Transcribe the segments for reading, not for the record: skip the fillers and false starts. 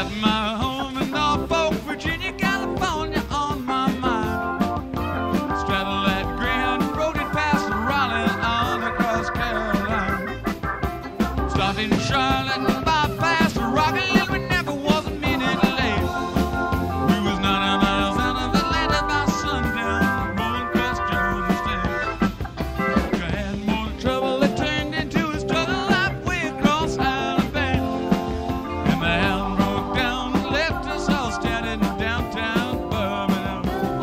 got my home in Norfolk, Virginia, California on my mind. Straddle that Grand Road and past Raleigh on across Carolina. Starting in Charlotte and bypass Rockland, we never was a minute late. We was 90 miles out of Atlanta by sundown, rolling across Georgia State. I had more trouble that turned into a struggle halfway across Alabama. And the hound broke down and left us all standing in downtown Birmingham.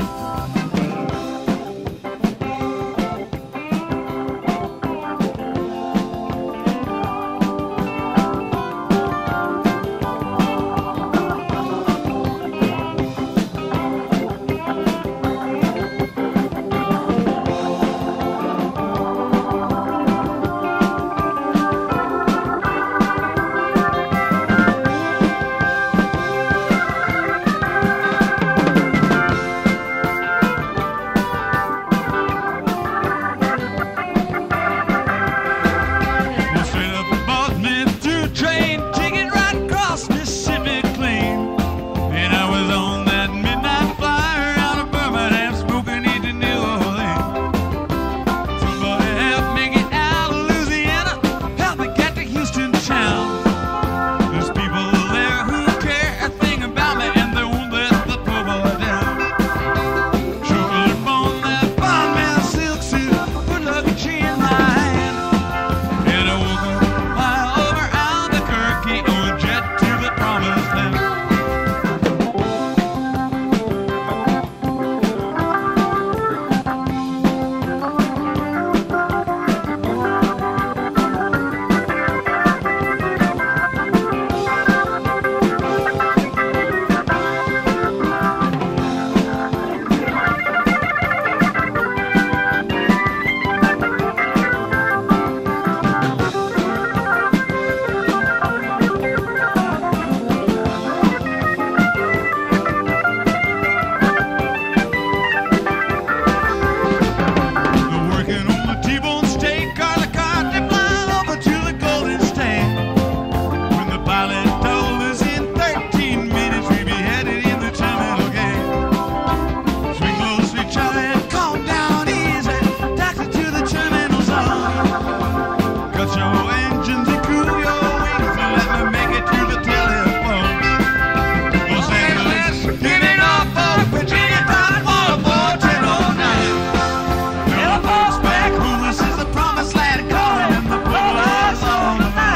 Well, straight up above me through a train, taking right across Mississippi clean. And I was on that midnight flyer out of Birmingham, smoking into New Orleans. Somebody help me get out of Louisiana, help me get to Houston town. There's people there who care a thing about me, and they won't let the poor boy down. Chocolate upon that fine man silk suit, put luggage in my hand. And I woke up a mile over Albuquerque on a jet to the promised land. Working on the T-bone steak, car the car to fly over to the Golden Stand. When the pilot told us in 13 minutes we'd be headed in the terminal gate. Swing low, sweet Charlie, calm down easy, taxi to the terminal zone. Cut your engines and cool your wings and let me make it to the telephone. Los Angeles, give it up for Virginia, time for 1009. Back home, this is the promised land, calling and the bullets on the line.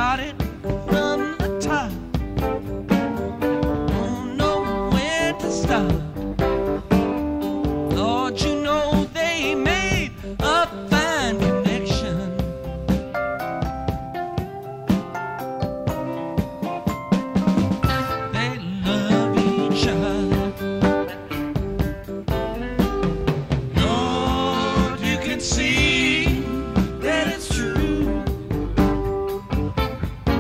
started from the top. Don't know where to stop. Lord, you know they made a fine connection. They love each other. Lord, you can see that it's true.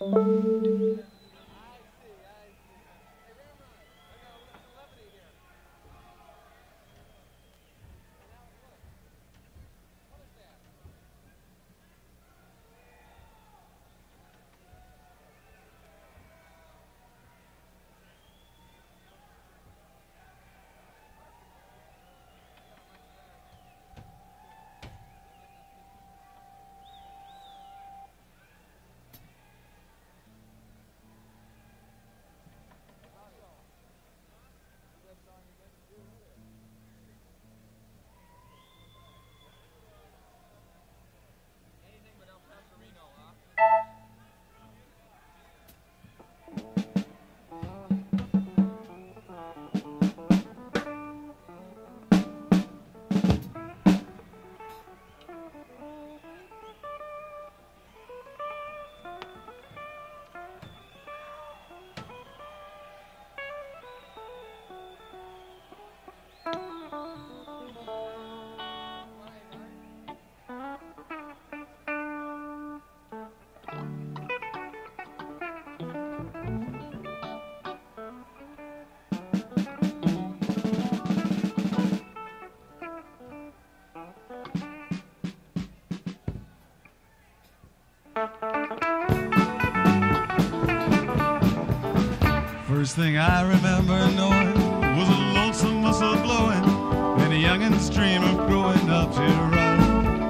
First thing I remember knowing was a lonesome whistle blowing and a youngin's dream of growing up to ride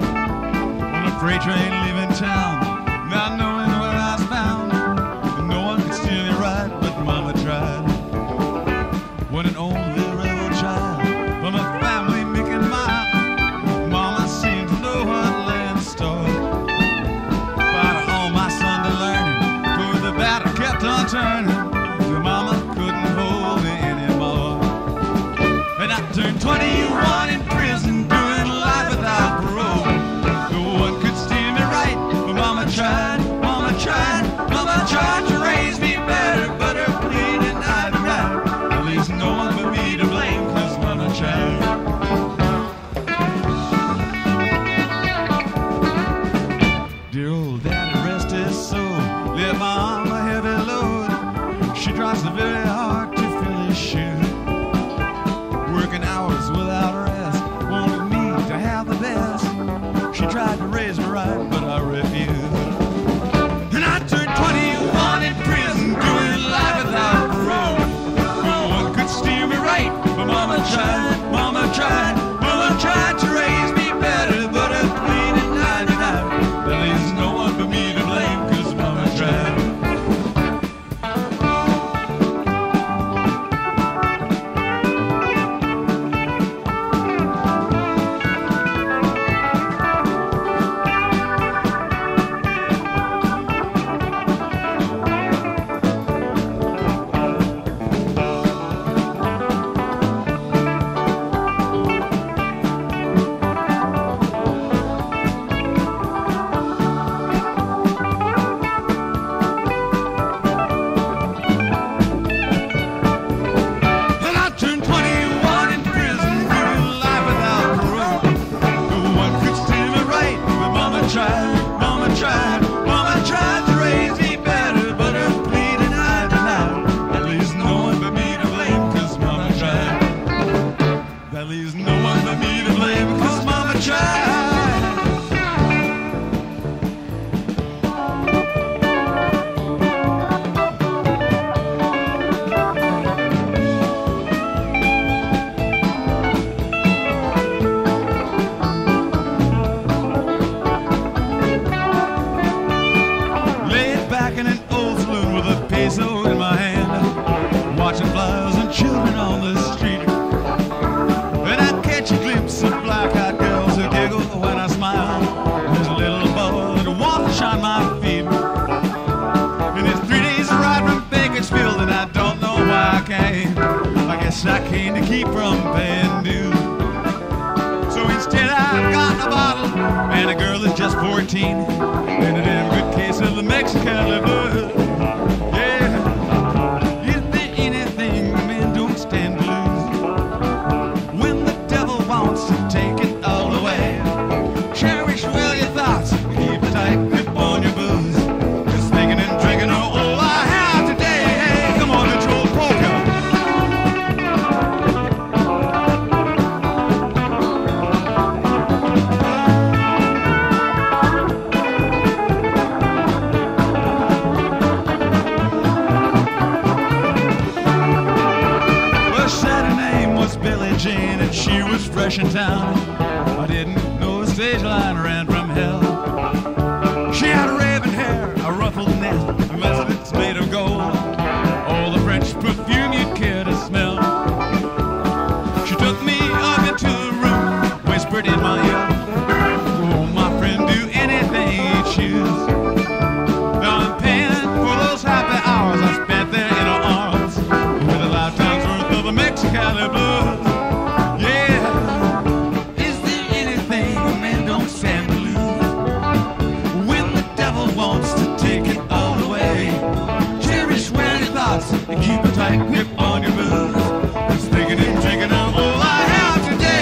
on a freight train leaving town, not knowing where I was bound. And no one could steal me right, but Mama tried. When an only rebel child from a family making mile, Mama seemed to know what lay in store. Brought home my son to learning, for the battle kept on turning. Mama couldn't hold me anymore. And I turned 21 in prison, doing life without parole. No one could steer me right, but Mama tried, Mama tried, Mama tried to raise me better, but her pleading I'd right. At least no one but me to blame, 'cause Mama tried. Dear old Daddy, rest his soul, left my arm a heavy load. She tries so very hard to fill his shoes, working hours without rest, wanted me to have the best. She tried to raise me right, but I refused. And I turned 21 in prison, doing life without parole. No one could steer me right, but Mama tried, Mama tried, Mama tried to raise me better, but her pleading I denied. There is no one but me to blame, 'cause Mama tried. In my hand, watching flowers and children on the street, and I catch a glimpse of black-eyed girls who giggle when I smile. There's a little boy that wants to shine my feet, and it's 3 days of ride from Bakersfield, and I don't know why I came. I guess I came to keep from paying dues. So instead I've got a bottle and a girl that's just 14, and a damn good case of the Mexican liver. Take it all away. Cherish well your thoughts, keep tight, grip on your booze. Just thinking and drinking she was fresh in town. I didn't know a stage line ran from hell. She had raven hair, a ruffled net, vestments made of gold, all the French perfume you'd care to smell. She took me up into the room, whispered in my ear, "Oh, my friend, do anything you choose. Now I'm paying for those happy hours I spent there in her arms, with a lifetime's worth of a Mexicali blues." Yeah, is there anything a man don't stand to lose? When the devil wants to take it all away, cherish weary thoughts and keep a tight grip on your booze. It's taking and taking out all I have today.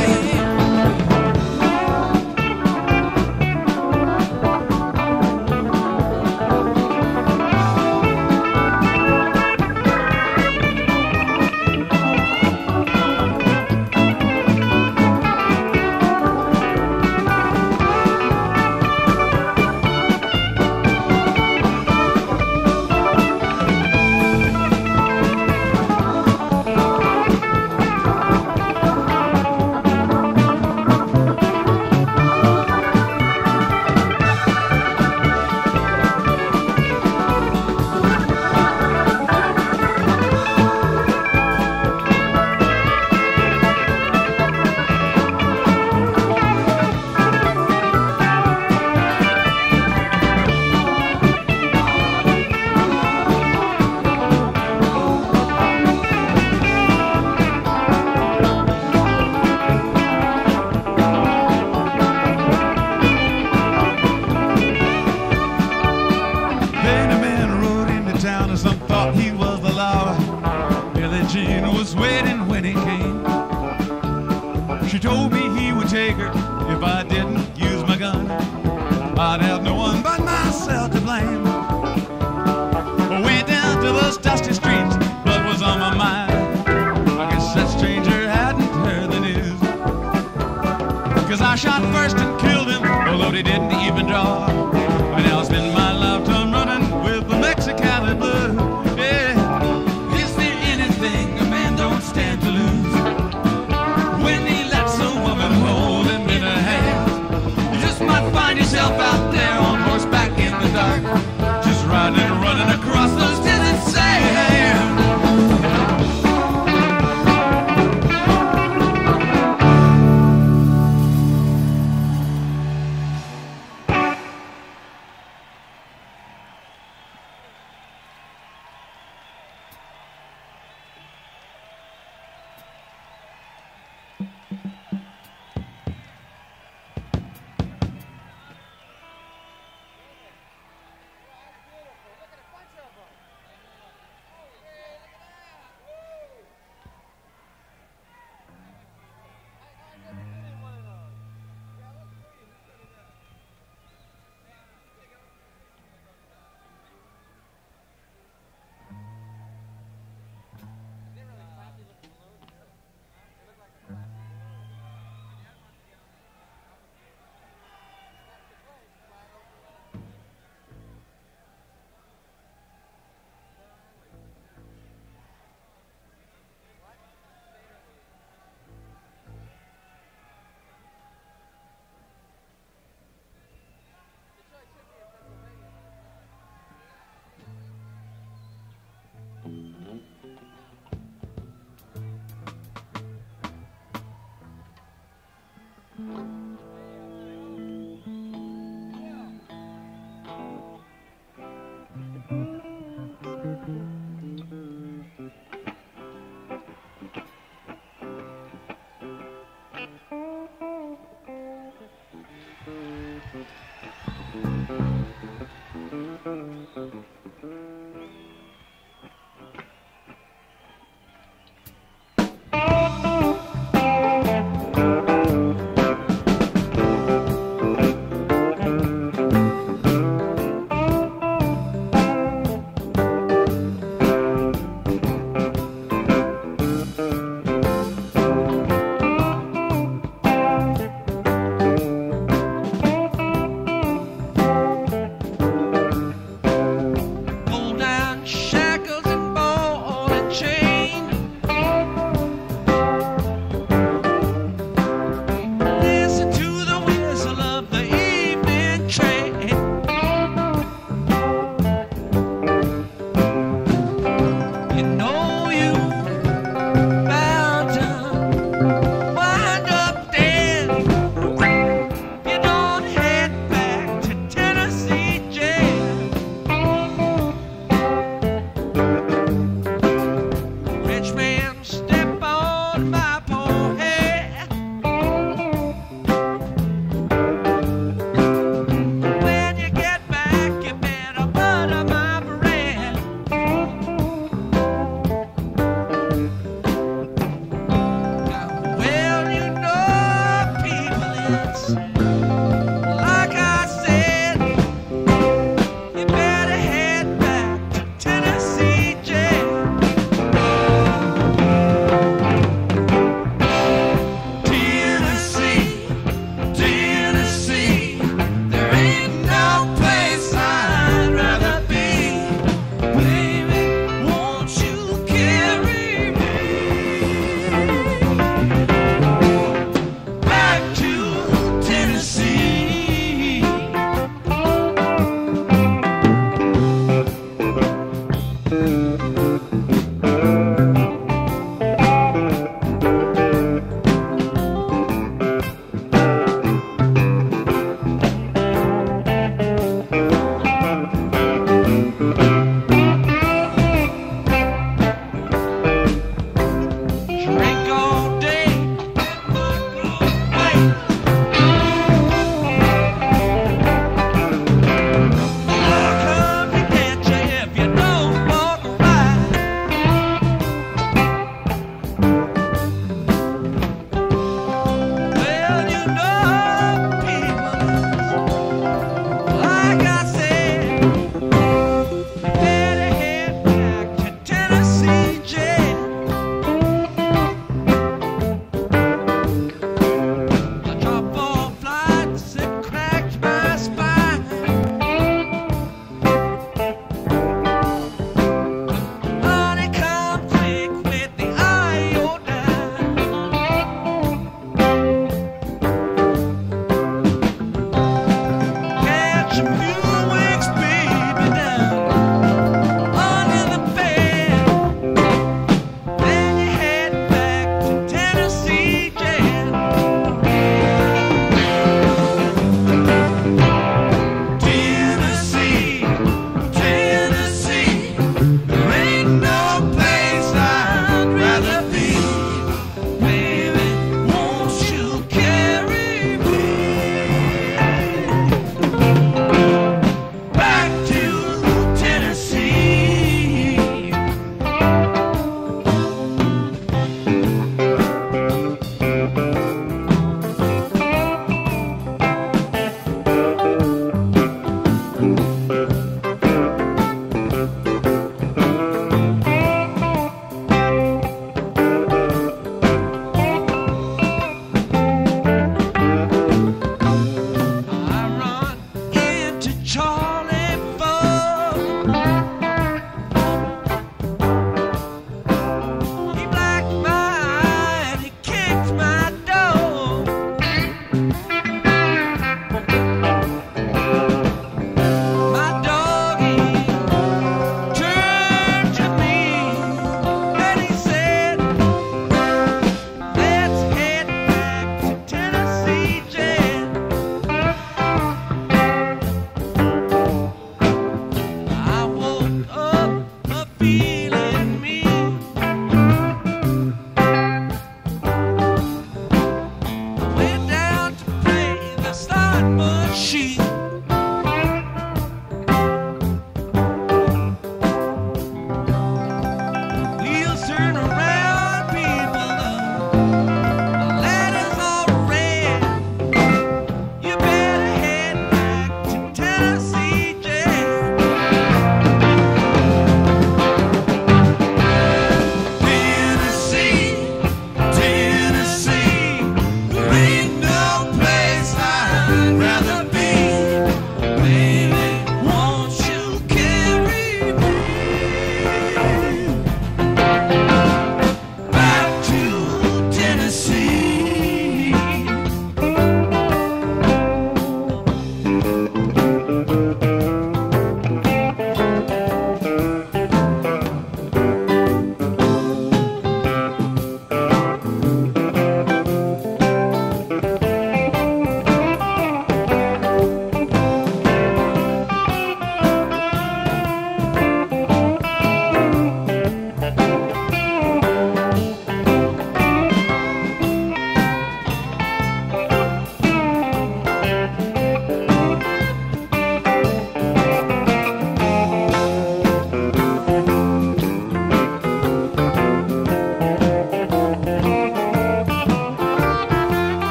She told me he would take her if I didn't use my gun. I'd have no one but myself to blame. Went down to those dusty streets, blood was on my mind. I guess that stranger hadn't heard the news, 'cause I shot first and killed him, although he didn't even draw. And now I spend my lifetime running with the Mexicali blues. Yeah, is there anything a man don't stand to lose? When he lets a woman hold him in her hands, you just might find yourself out there on horseback in the dark, just riding and running across those desert sands.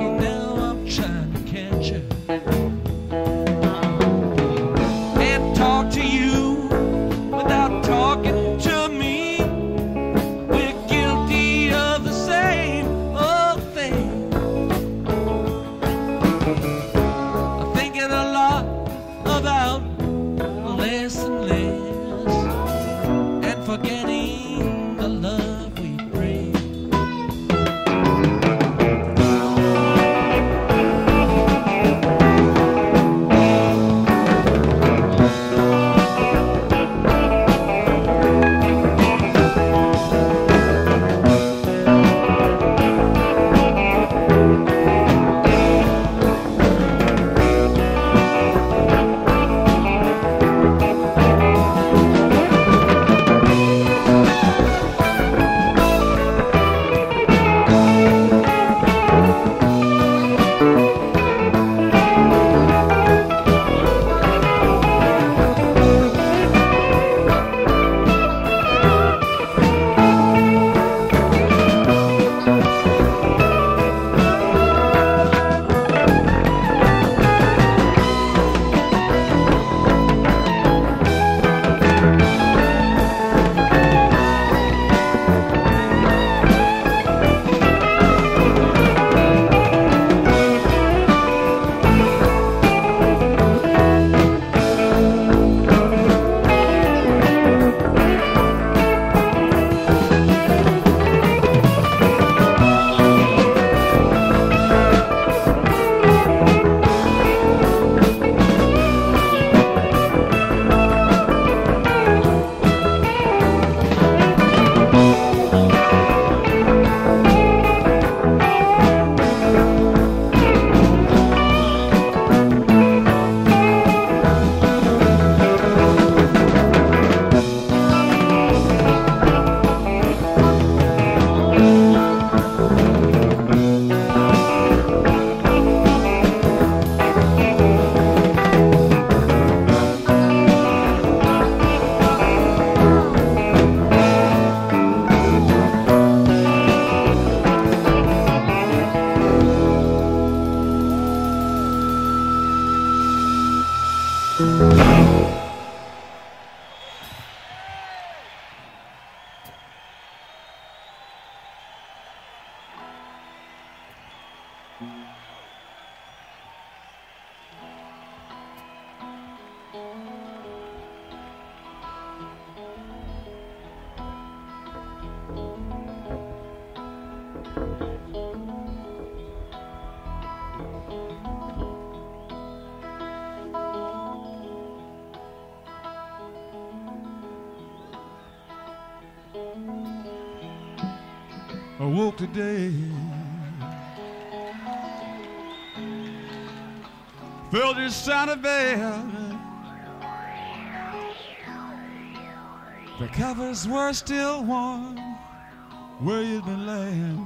Well, now I'm trying to catch you and talk to you without talking to me. We're guilty of the same old thing. I'm thinking a lot about less and less and forgetting the love we bring. I woke today, felt it sounded bad. The covers were still warm where you'd been laying.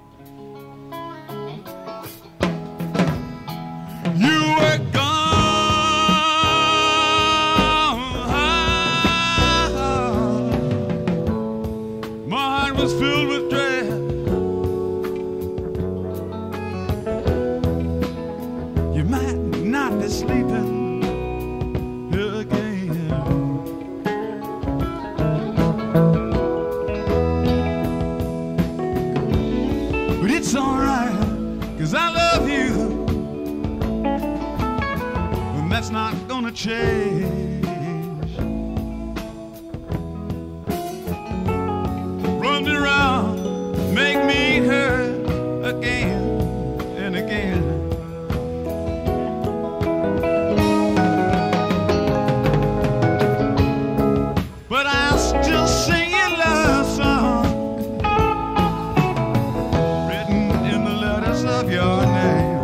You were gone. My heart was filled with dread. You might not be sleeping here again. But it's alright, 'cause I love you, and that's not gonna change. Run me around, make me hurt again and again. But I'll still sing your love song, written in the letters of your name.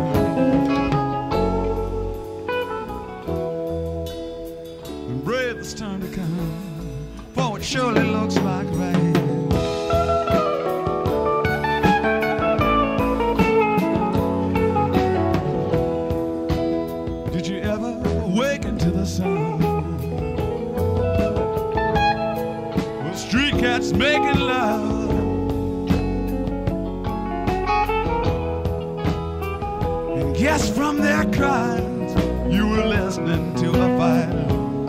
And brave this time to come, for it surely looks like rain. Did you ever awaken to the sun? With street cats making love, Yes, from their cries, you were listening to a fight.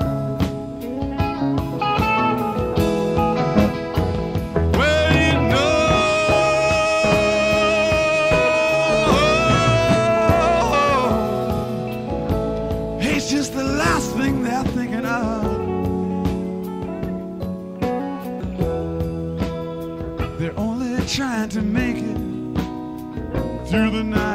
Well, you know, it's just the last thing they're thinking of. They're only trying to make it through the night.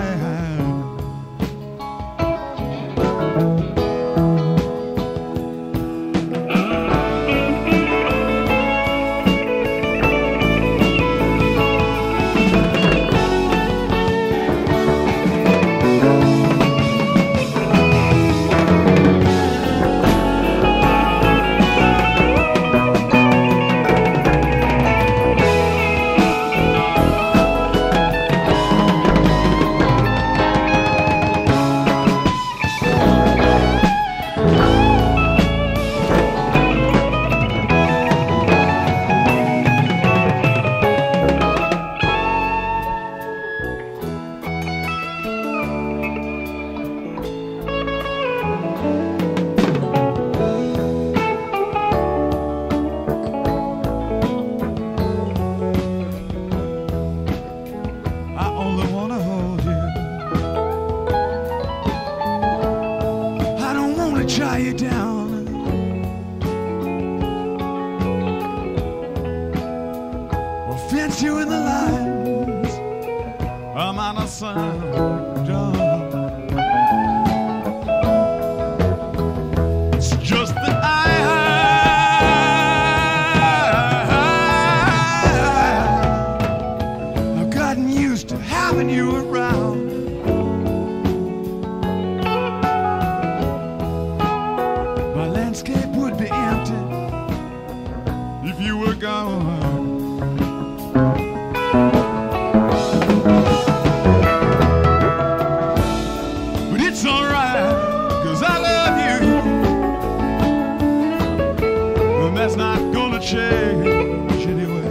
Tie you down, or fence you in the lines. I'm on a sun job. It's just that I've gotten used to having you around. Landscape would be empty if you were gone. But it's alright, 'cause I love you, and that's not gonna change anyway.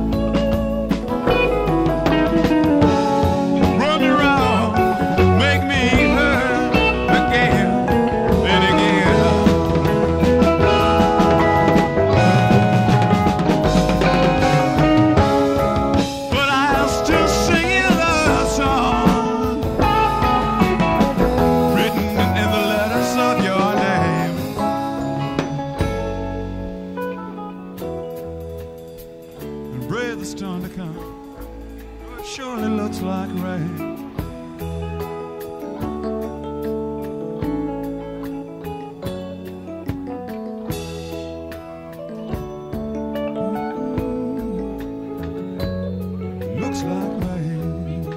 Run me around, make me hurt again and again. Brave the storm to come, it surely looks like rain. Looks like rain.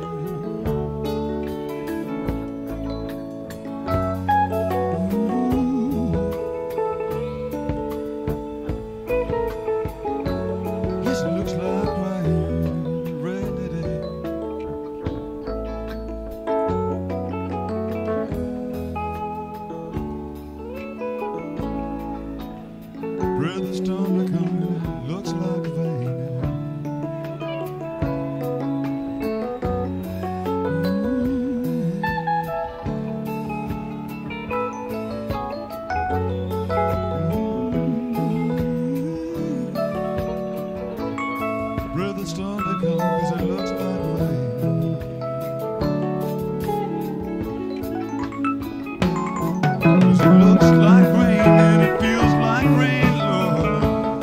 Yes, it looks like rain today. Brother storm to come, looks like rain. Brother storm to come, 'cause it looks like rain. 'Cause it looks like rain and it feels like rain, Lord.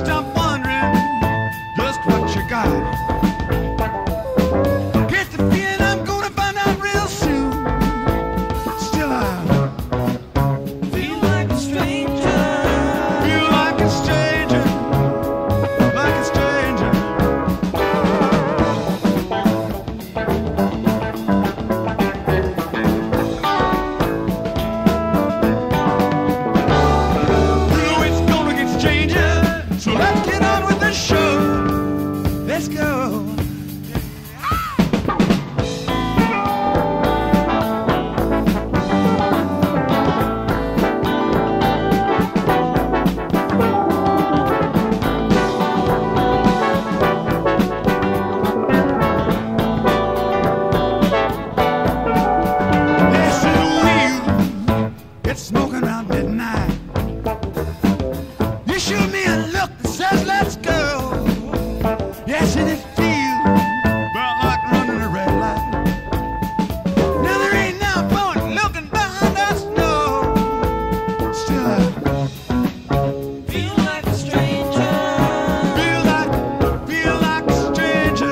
stop wondering just what you got. Get the feeling I'm gonna find out real soon. Still I Feel like a stranger. feel like a stranger, like a stranger. You know it's gonna get stranger, so let's get on with the show. Let's go. Yes, to the wheel, it's smoking out midnight. You shoot me a look that says let's go. Yes, and it feels about like running a red light. Now there ain't no point looking behind us, no. Still I Feel like a stranger. feel like a stranger.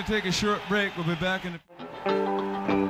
take a short break. We'll be back in a...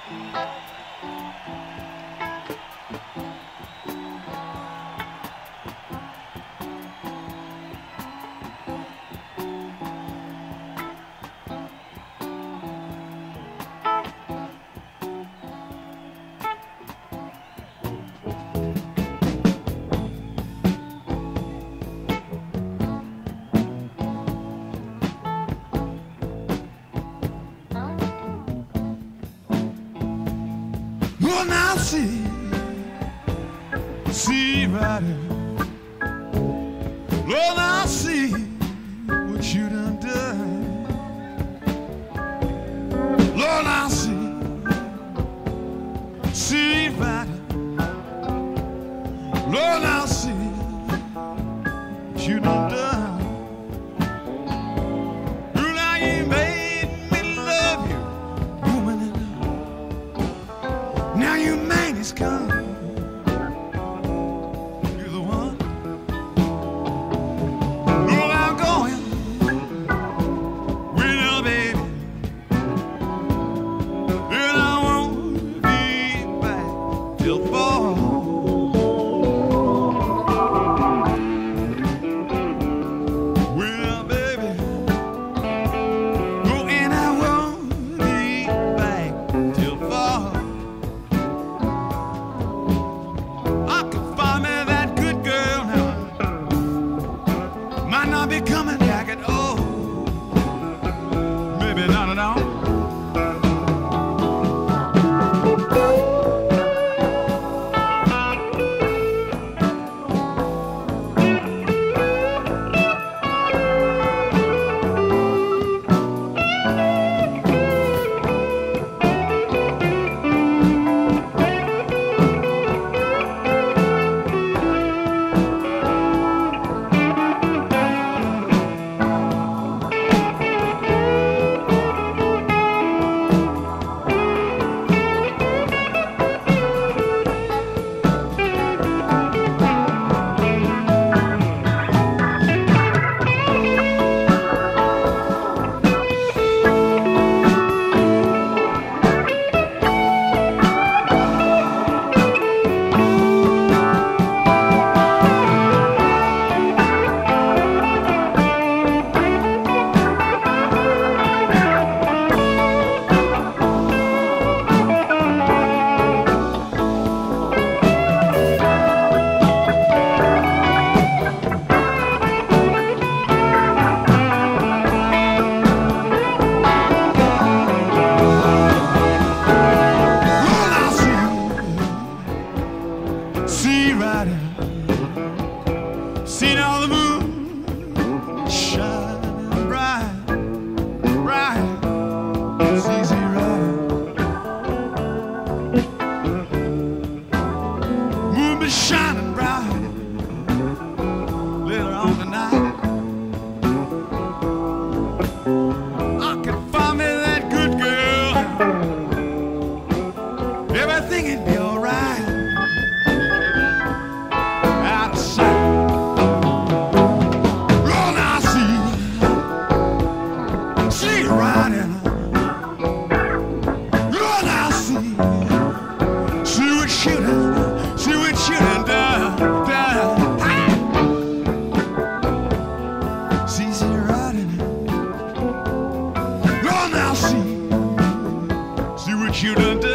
Well, now see right here. Well, now see what you done done. Lord, now see right here. Lord, now see what you done done. Well, now you made me love you, woman. Now you man is come. You're the one. Well, I'm going with you, baby. And I won't be back till fall. Well, baby. Oh, and I won't be back till fall. I can find me that good girl now. Might not be coming back at all. Maybe not at all. See right here. Seen all the moon shining bright, bright. See right here. Moon be shining bright later on tonight. I can find me that good girl. Everything will be alright. Out of sight. Lord, I see right in her. Lord, I see what you done done. See right in her. Lord, I see what you done done.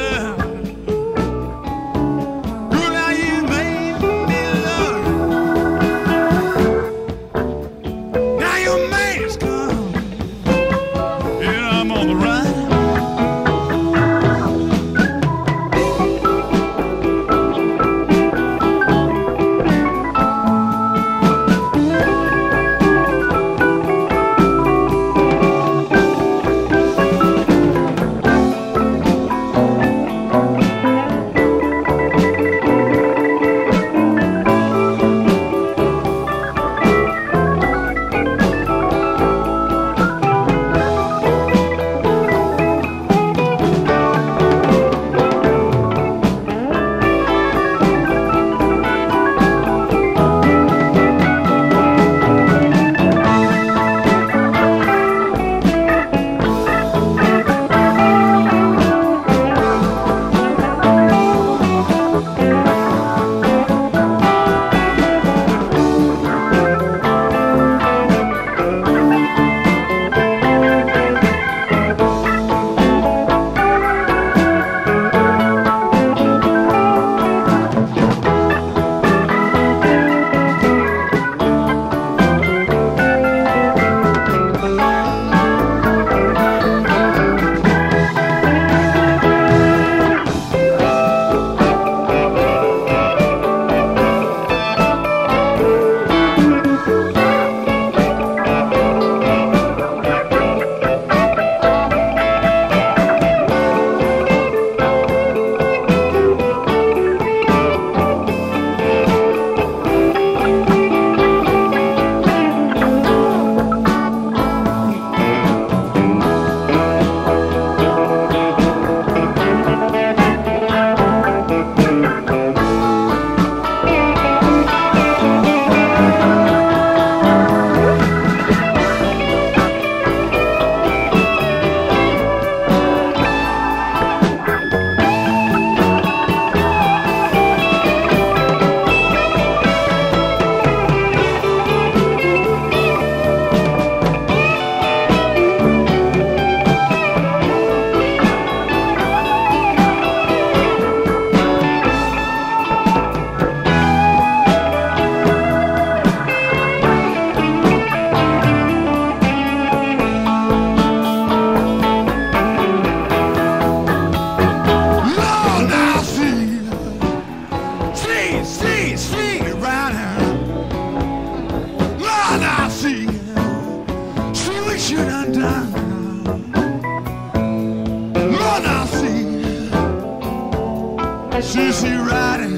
Sissy riding.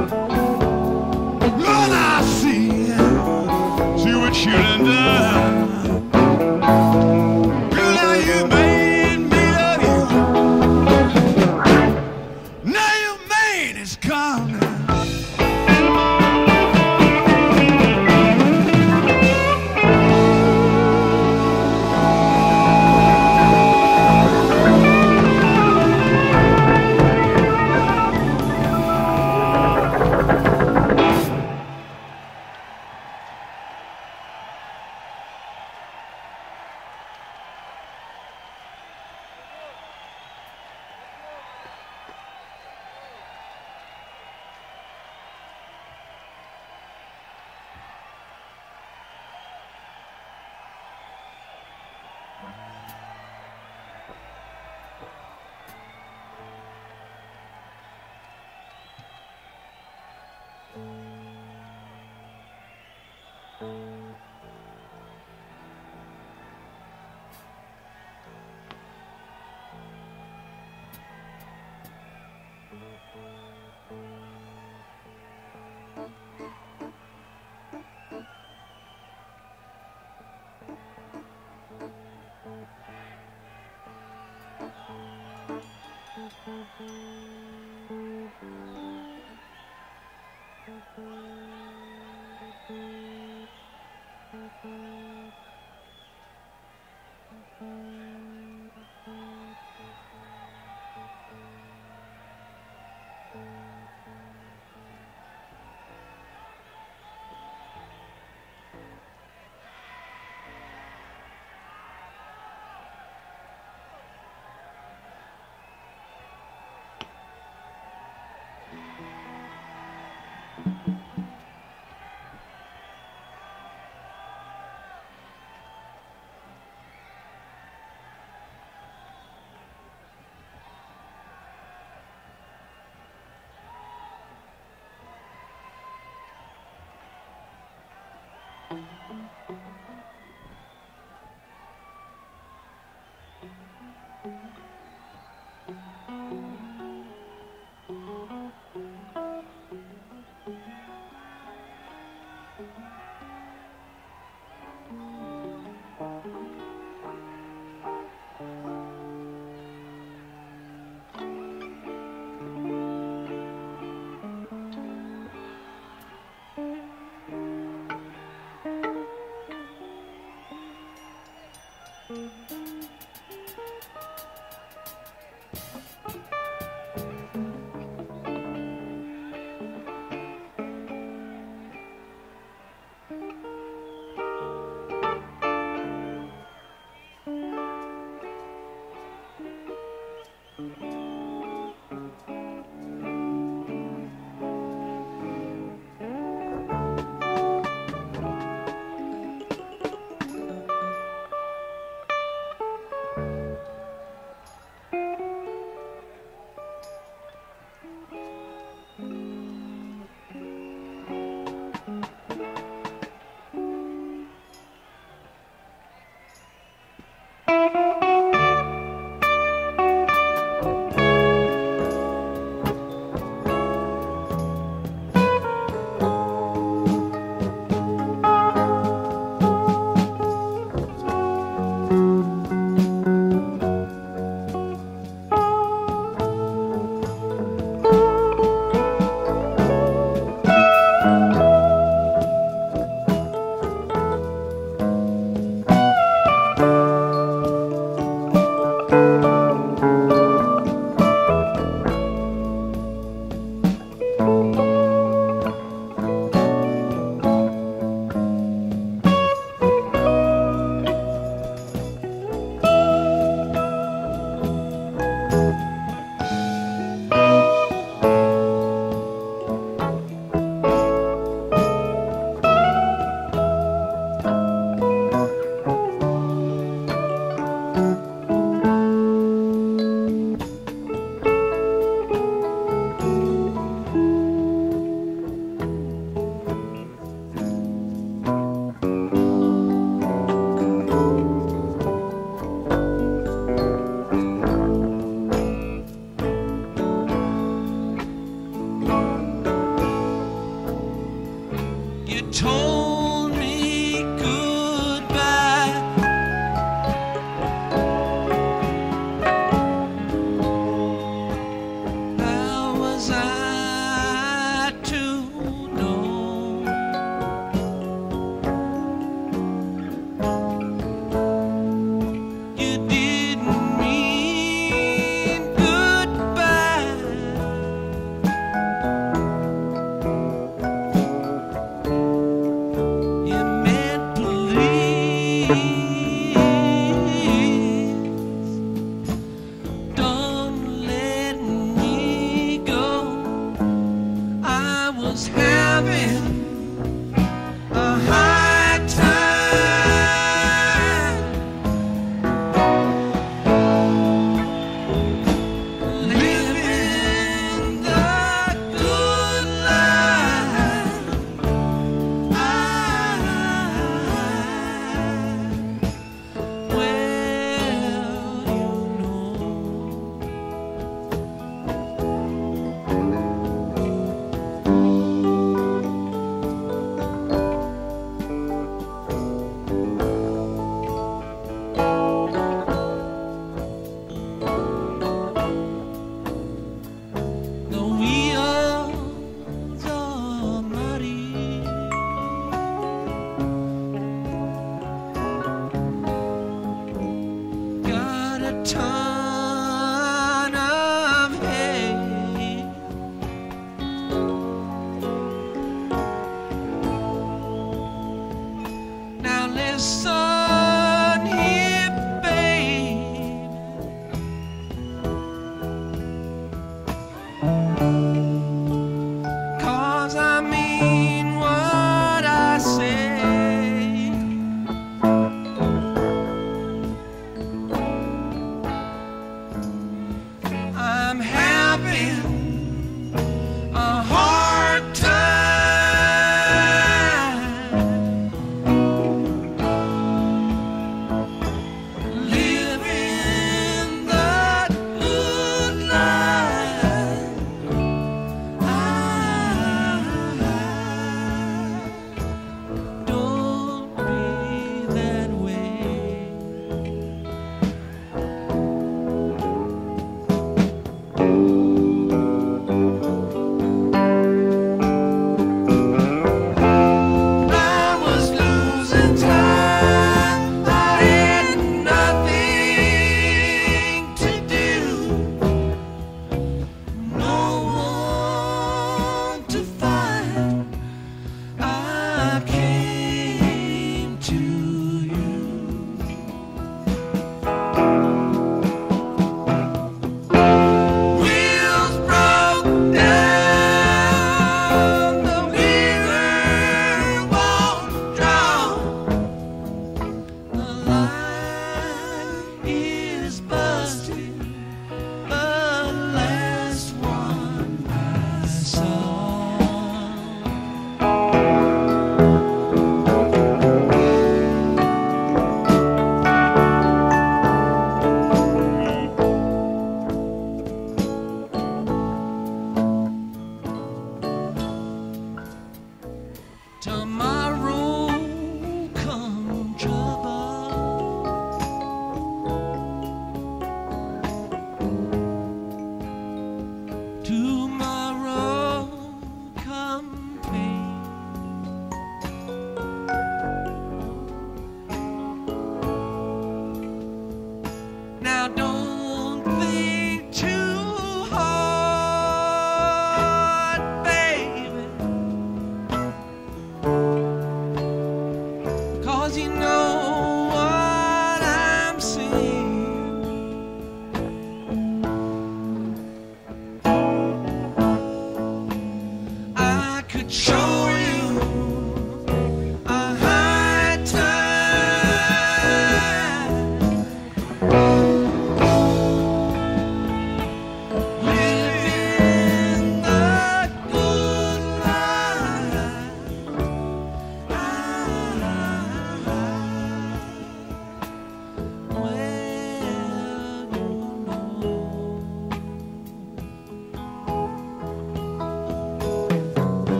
Lord, I see what you done done. Girl, now you made me love you. Now your man is coming.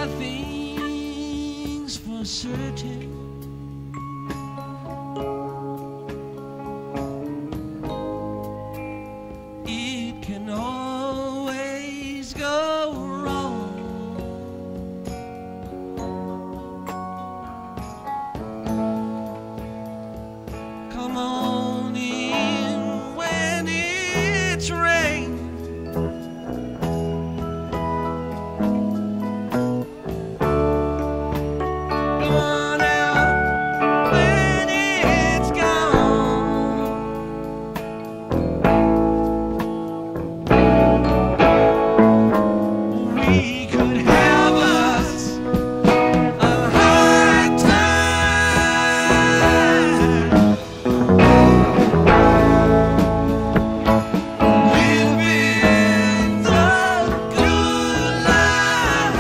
Nothing's for certain. It can always go wrong. Come on in when it's rain. Come on out when it's gone. We could have us a hard time living the good life.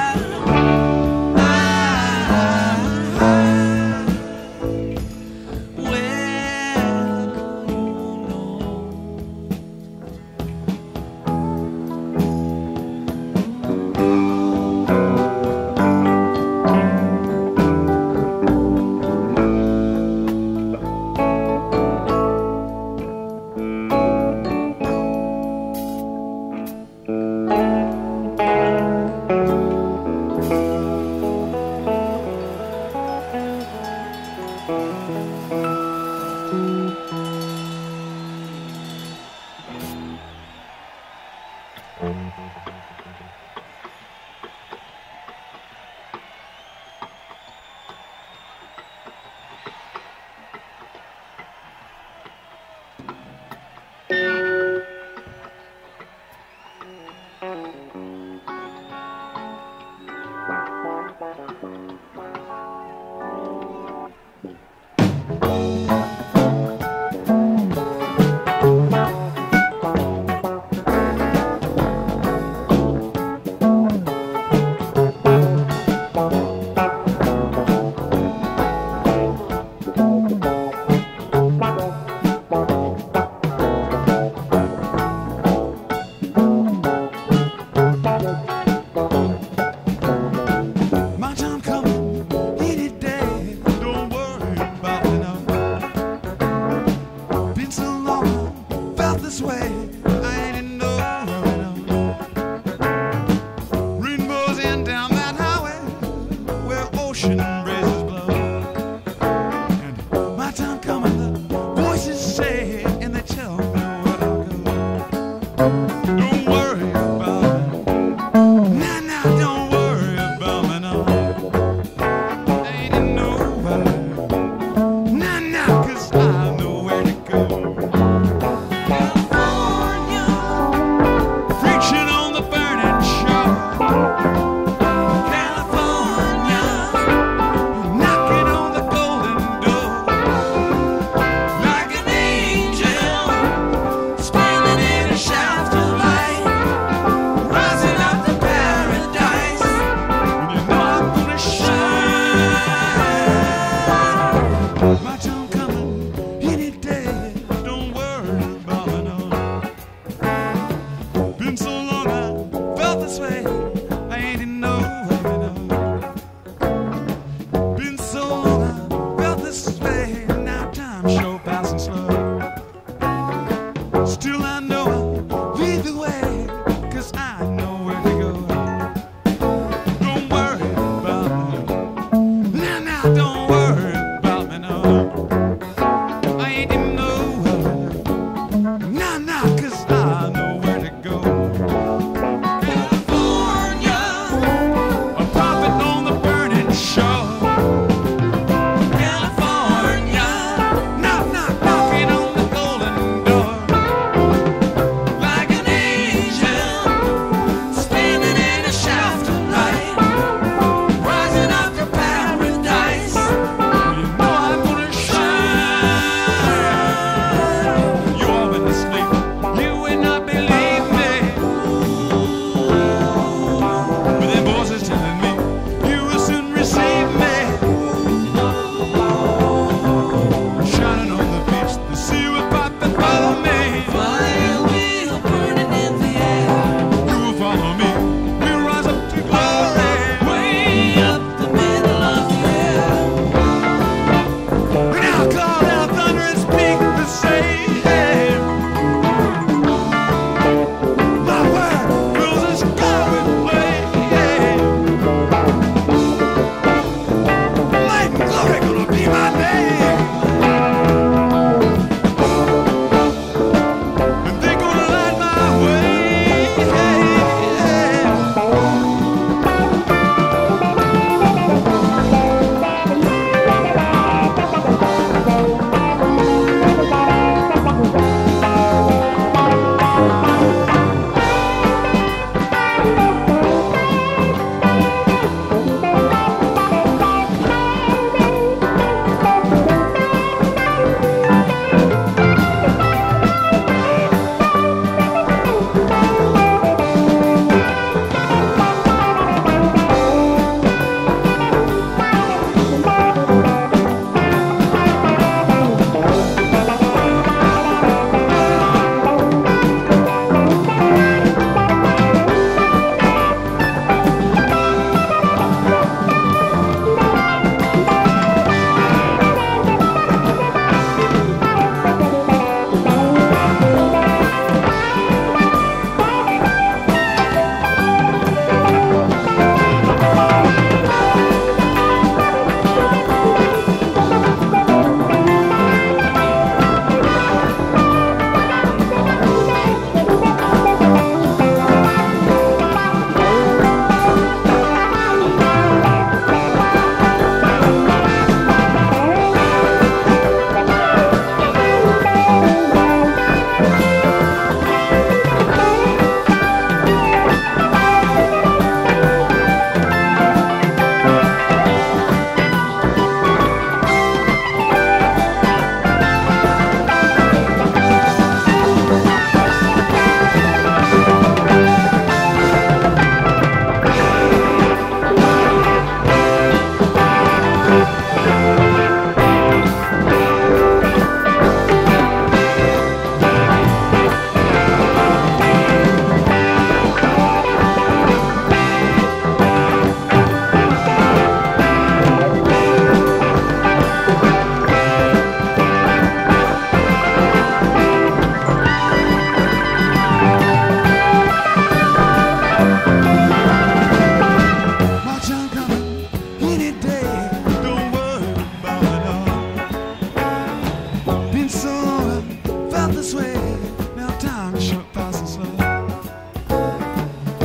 My time coming any day. Don't worry about it now. Been so long, felt this way. I ain't in no hurry now. Rainbows in down that highway where ocean breezes blow. And my time coming, the voices say, and they tell me where to go. Don't worry about it.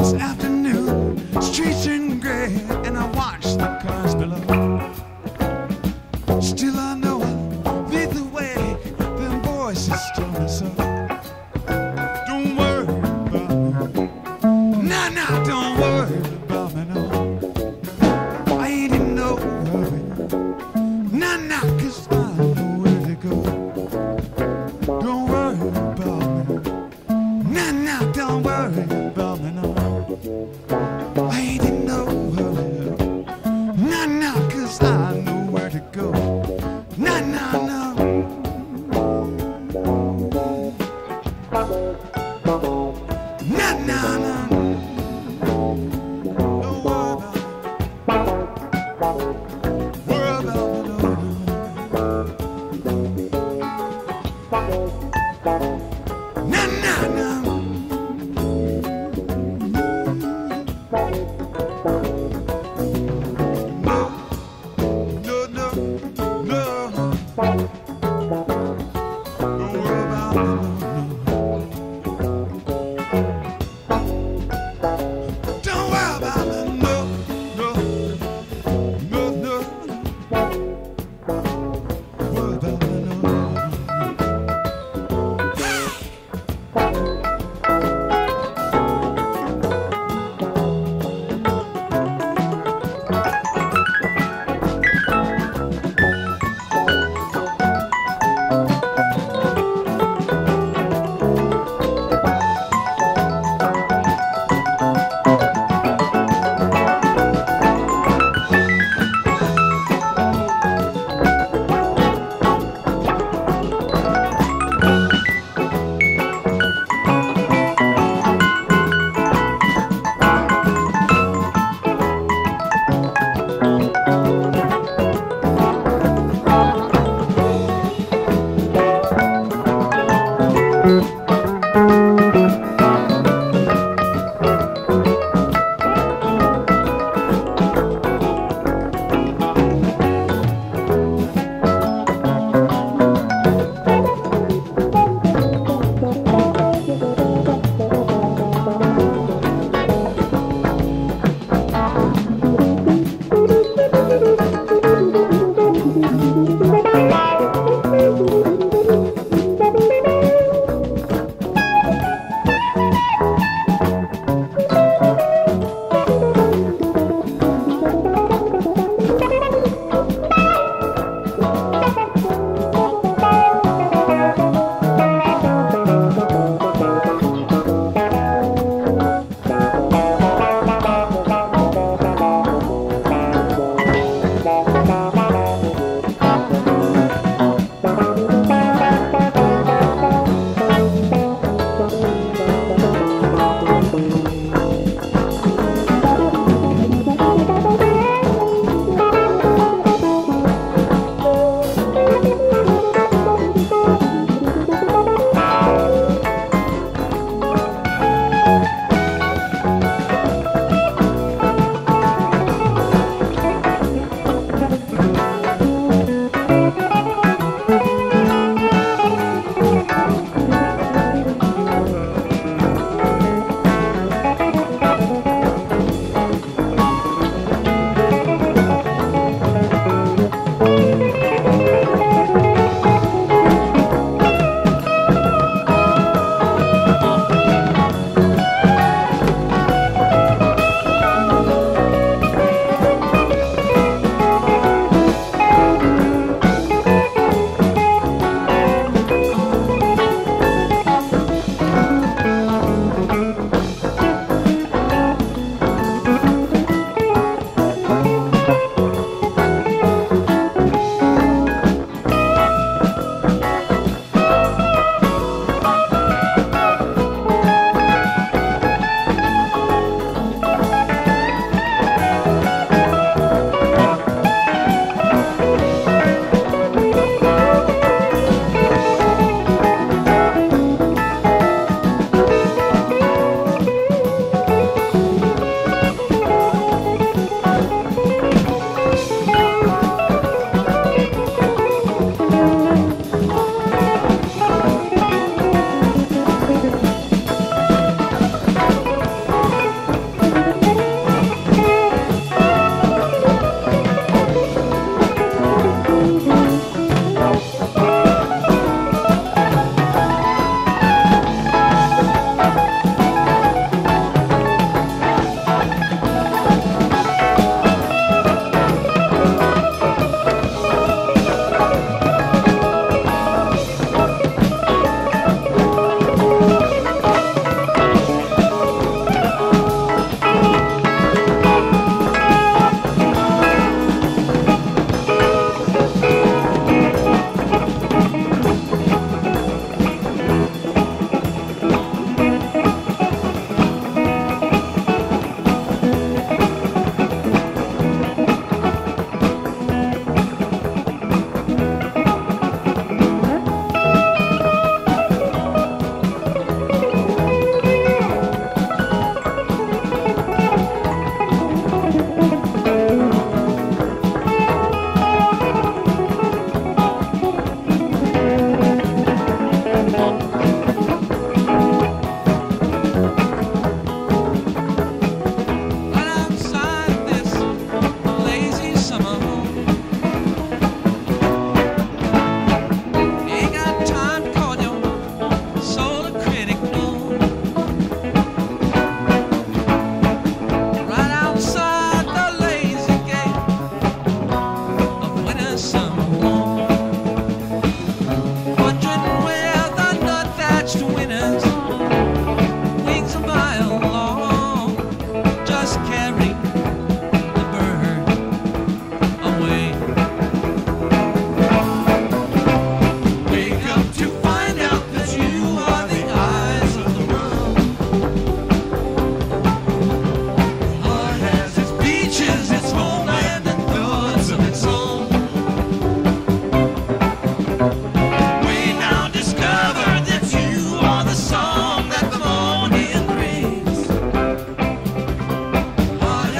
It's afternoon, streets in gray, and I watch the cars below. Still I know I'll be the way them voices tell me so. Don't worry about me. Nah, nah, don't worry about me, no. I ain't in no hurry. Nah, nah, 'cause I know where to go. Don't worry about me. Nah, nah, don't worry about me, no. I ain't in no hurry. Nah, nah, 'cause I know where to go. Nah, nah, no. Nah, nah, no. Don't worry about me. Worry about me, no, no. Nah, nah, no. carry the bird away. Wake up to find out that you are the eyes of the world. Heart has its beaches, its homeland, and thoughts of its own. We now discover that you are the song that the morning brings. Heart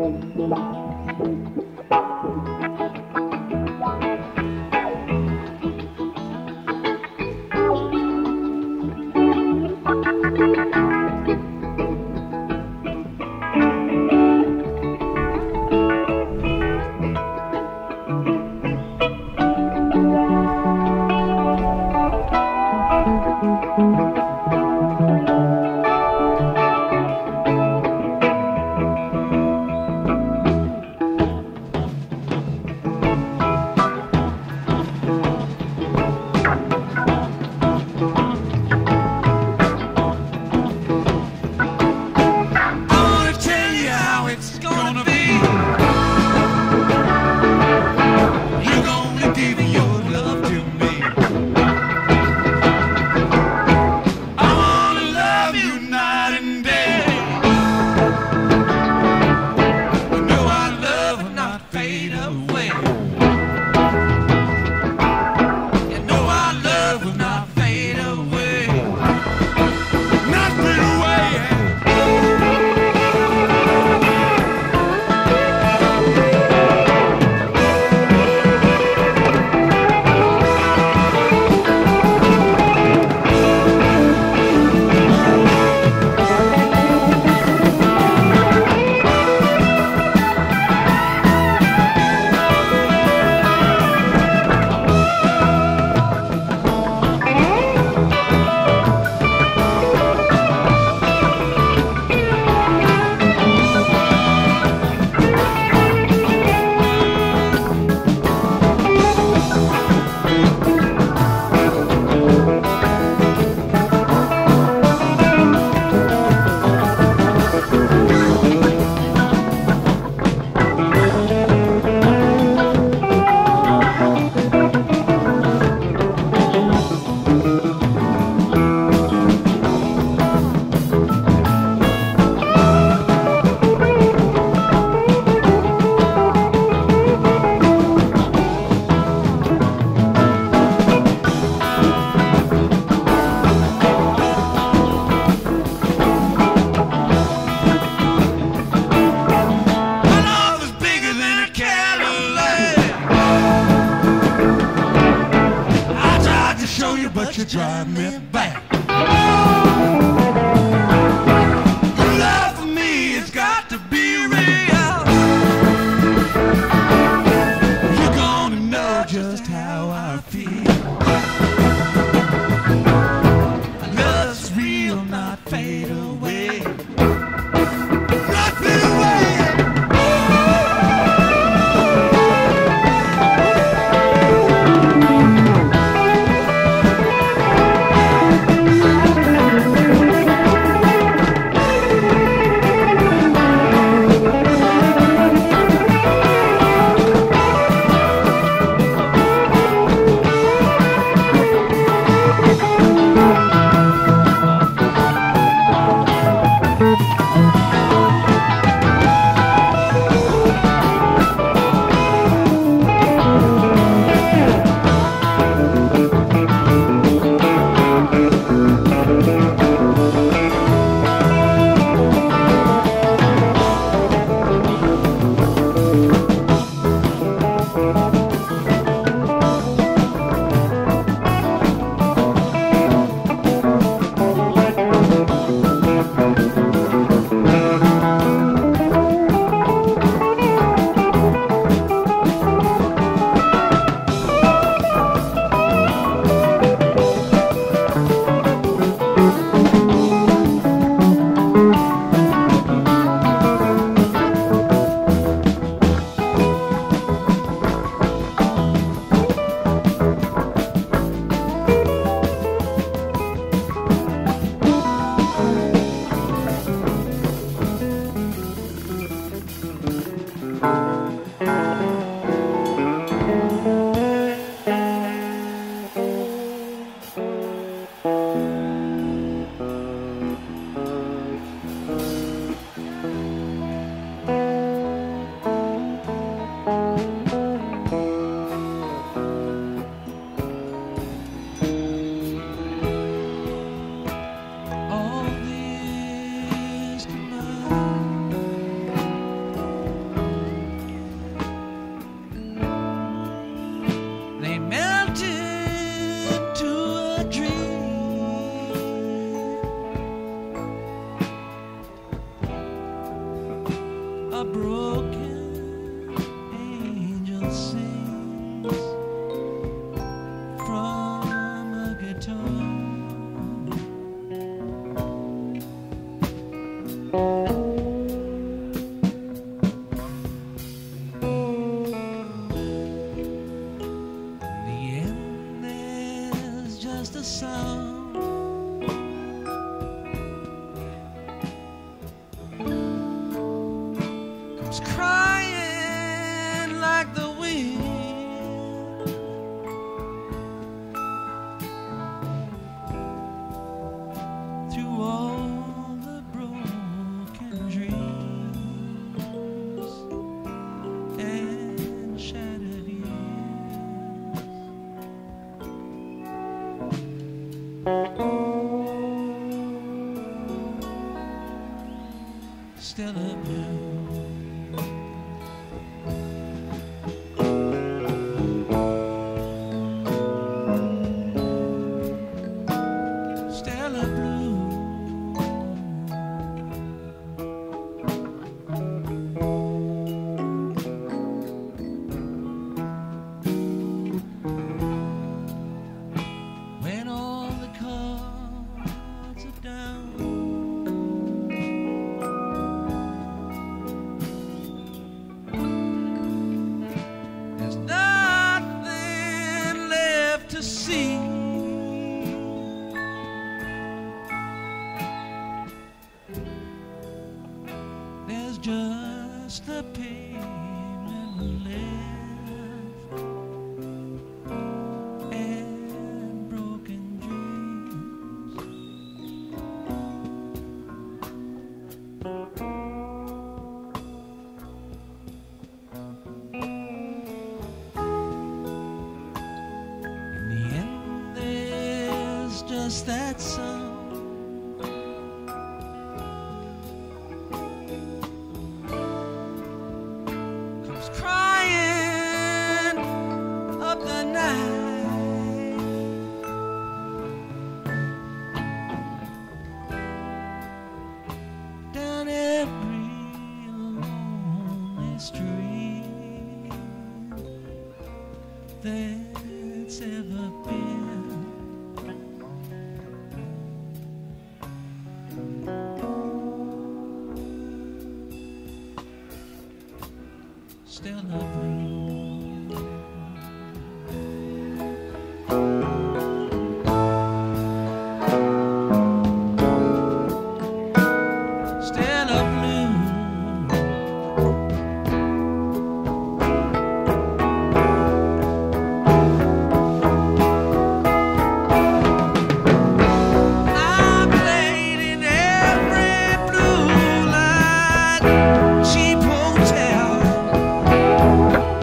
but you drive me back. Your love for me has got to be real. You're gonna know just how I feel. Love's real, not fade away. Not fade away. a broken angel sings from a guitar. In the end, there's just a sound. Crying like the wind through all the broken dreams and shattered years. Stella Blue. Stella Blue. When all the cards are down, there's nothing left to see. There's just the pavement left and broken dreams. In the end, there's just that sun. Crying up the night, down every lonely street that's ever been. Stella Blue. Stella Blue. I played in every blue light cheap hotel.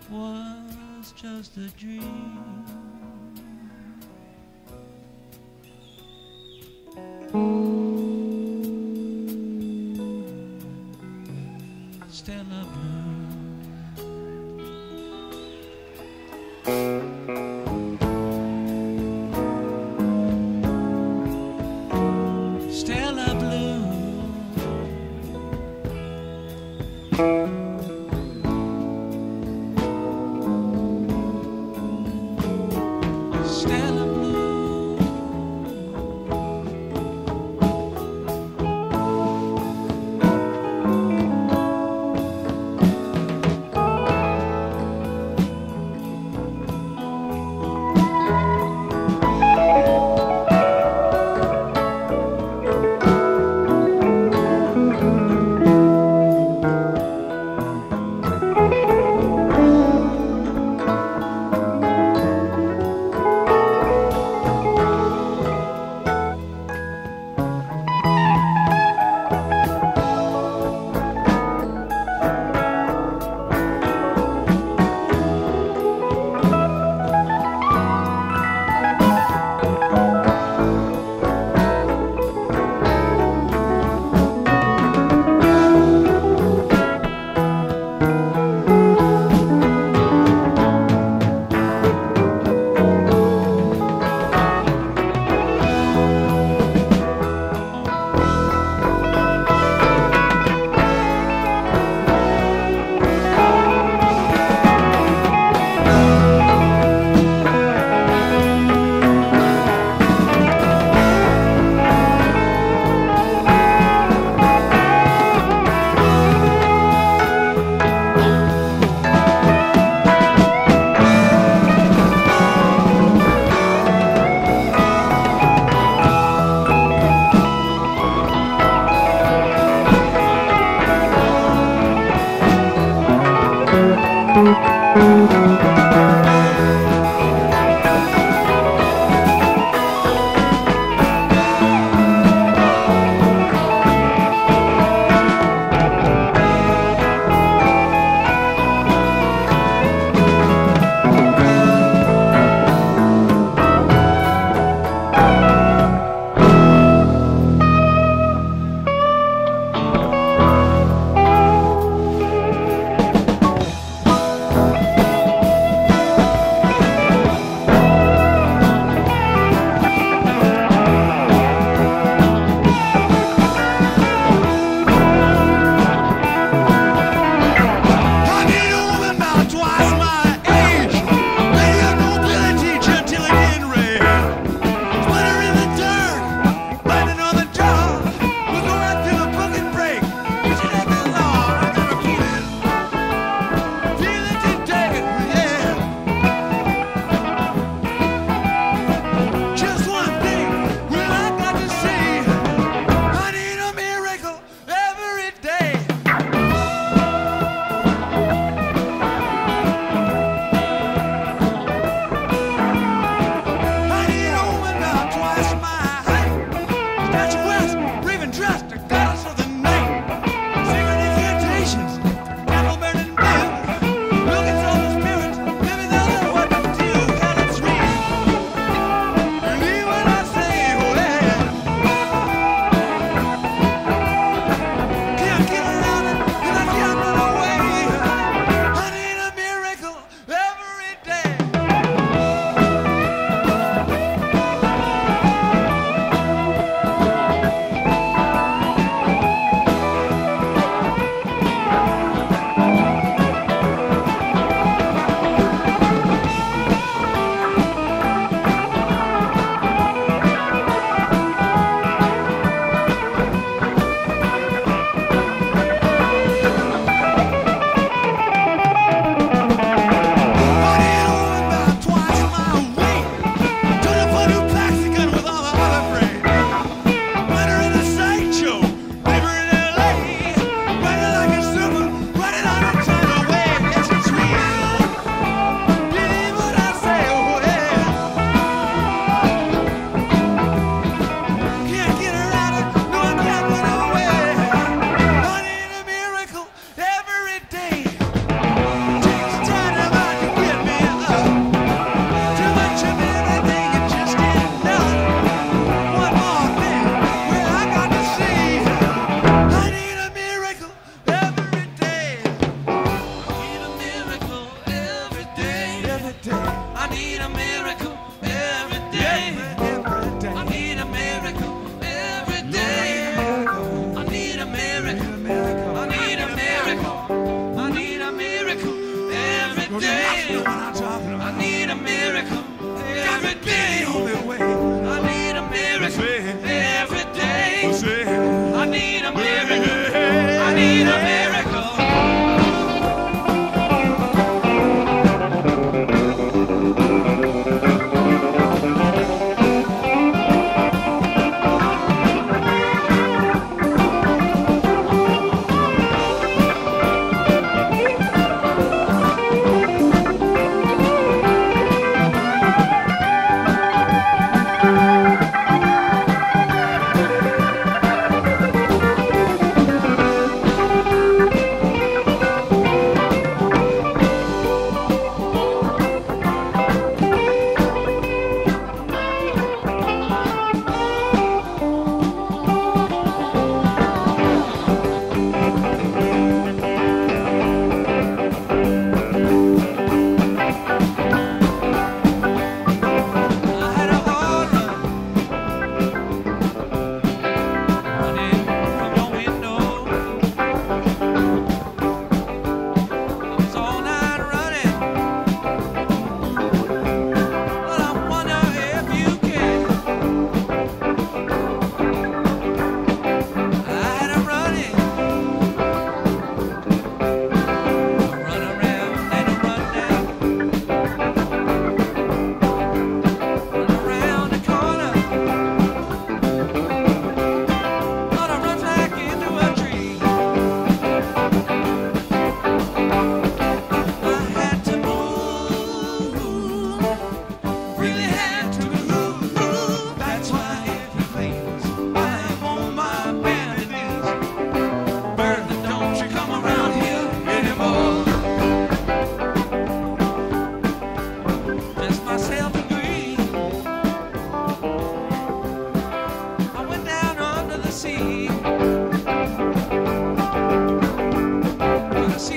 was just a dream. Stella Blue. Stella Blue. Stella Blue.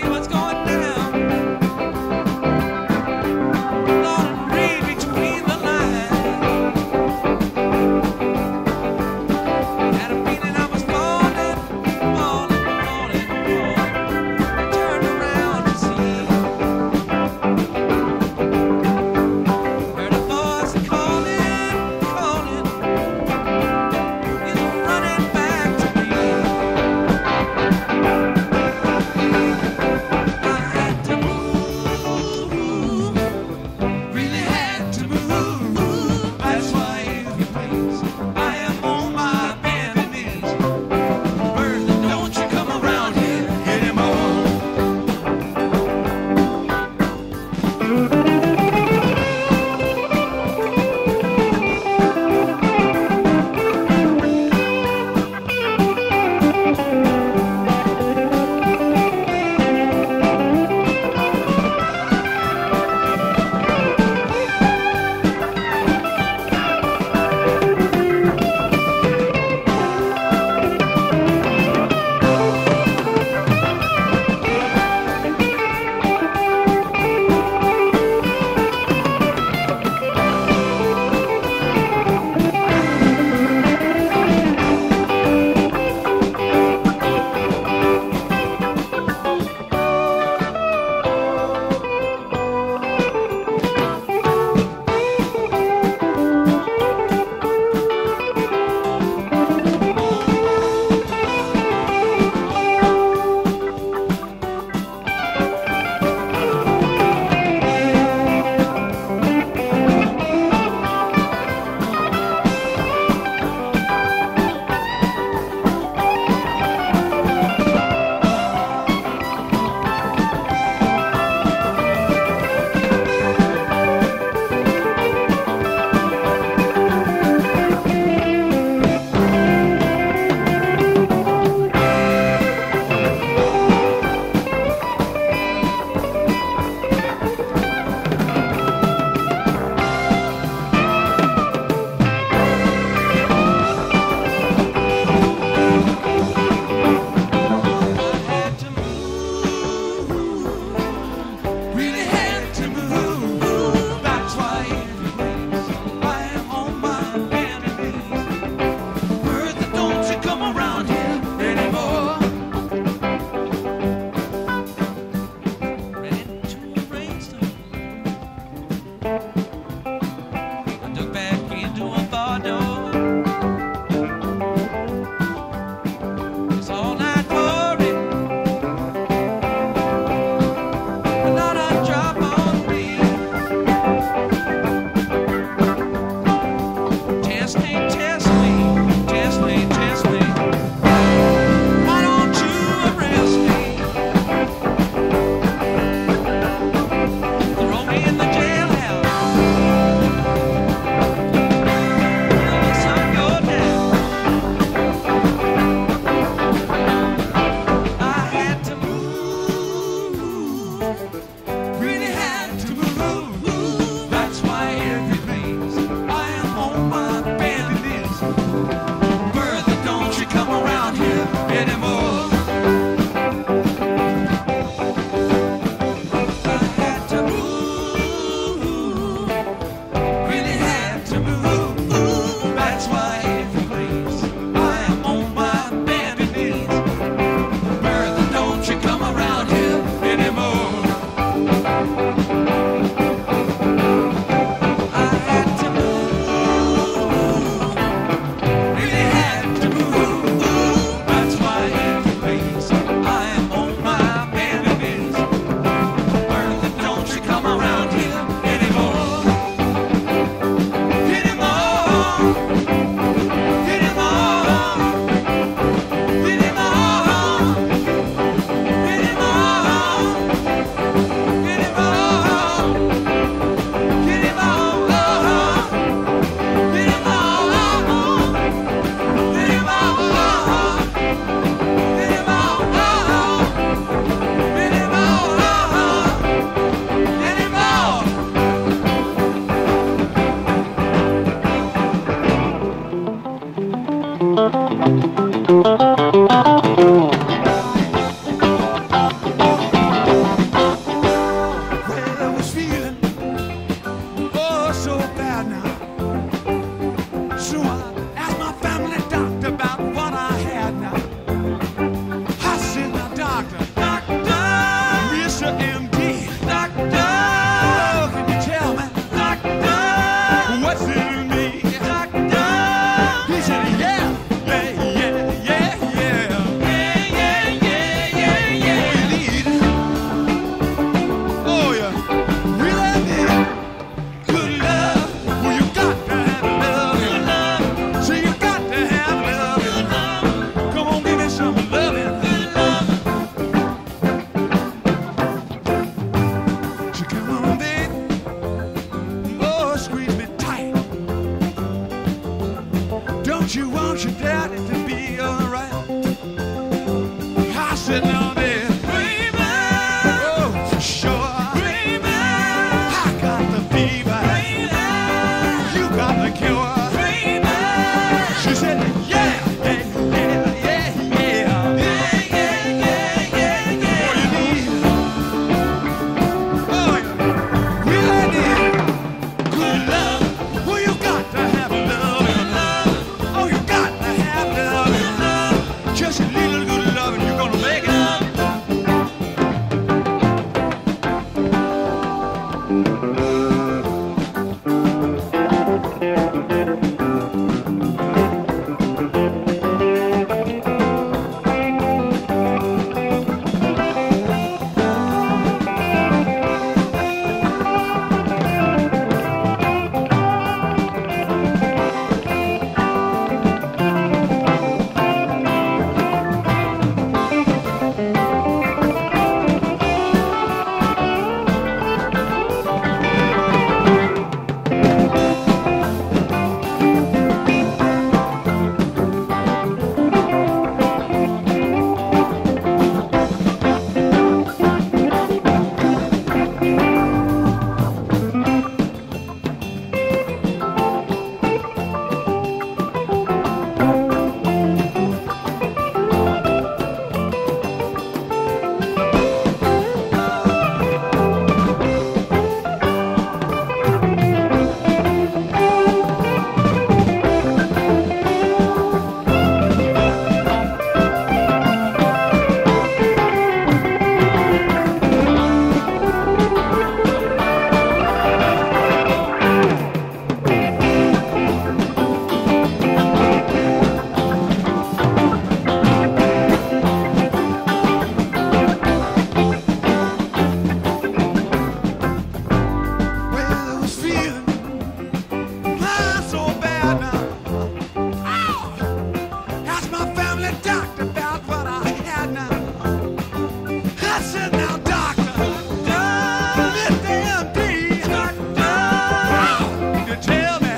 Bertha, don't you come around here anymore. Mr. MD. Doctor, can you tell me? Doctor, what's in me? Doctor, he said, yeah, yeah, yeah, yeah, yeah. Yeah, yeah, yeah, yeah, yeah. Oh, you need, oh, yeah, really need good love. Well, you got to have love. Good love. So you got to have love. Good love. Come on, give me some loving. Good love. So come on, baby. Oh, squeeze me tight. Don't you want your daddy to be alright? I said, no, baby. Baby. Oh, for sure. Baby. I got the fever. Baby. You got the cure. Baby. She said, yeah, yeah, yeah, yeah, yeah. Yeah, yeah, yeah, yeah, yeah. What you need? Oh, yeah. Really need good love. Well, you got to have love. Good love. Oh, you got to have love. Good love. Just a little good love and you're gonna make it. Well, I was feeling so bad now. Oh, asked my family doctor about what I had now. I said, now, doctor, Mr. MD, doctor, you tell me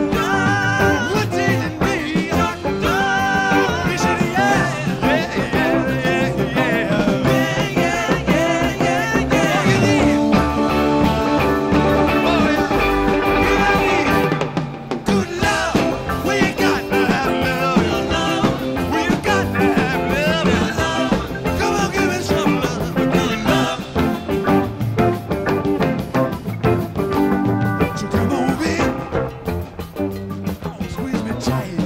what's in me, doctor. He said, yeah, yeah, yeah, yeah, yeah, yeah, yeah, yeah, yeah. You need, oh, yeah, you need good love. Well, you got to have love. Good love. Well, you got to have love. Good love. Come on, give me some love. Good love. So come on, baby. Oh, squeeze me tight.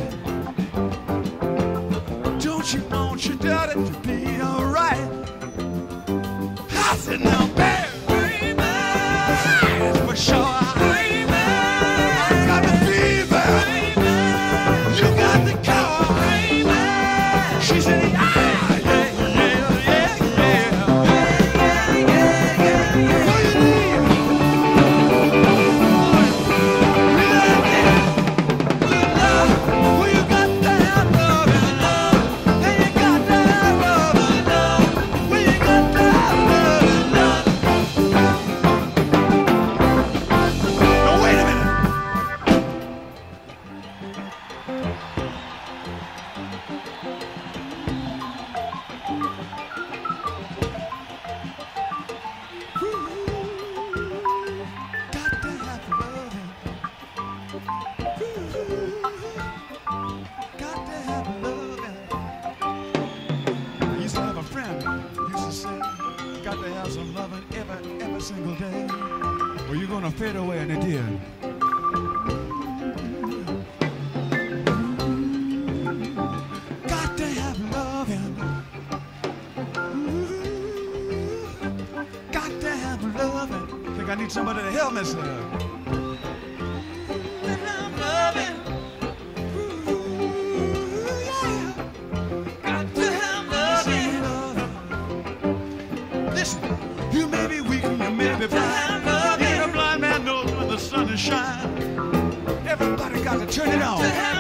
Don't you want your daddy to be alright? I said, now, baby, that's for sure. Baby, I got the fever. Baby, you got the cure. Baby, she said, yeah, yeah, yeah, yeah, yeah, yeah, yeah, yeah, yeah. What you need? Really need good love. Well, you got to have love. Good love. And you got to have love. Good love. Well, you got to have love. Good love. Now, wait a minute. Got to have loving. Got to have loving. I used to have a friend who used to say, got to have some loving every single day, or you're gonna fade away, and it did. Got to have loving. I need somebody to help me, sir. When I'm loving, ooh, yeah. Got to have loving. Listen, you may be weak and you may be blind. Yeah, a blind man knows when the sun is shining. Everybody got to turn it on.